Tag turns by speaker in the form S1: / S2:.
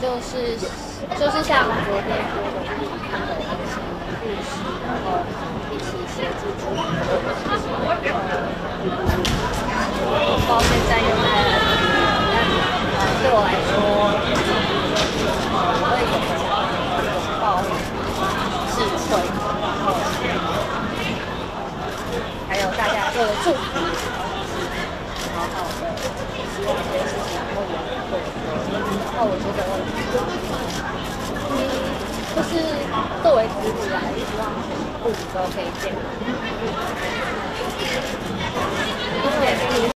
S1: 就是像昨天说的，他们的一些故事，然后一起协助处理这个事情。到现在又来了，但对我来说，我会有拥抱智慧，还有大家做的祝福，好好的，希望这件事情能够圆满过去。然后我觉得，就是作为子女来，希望父母都可以健康，因为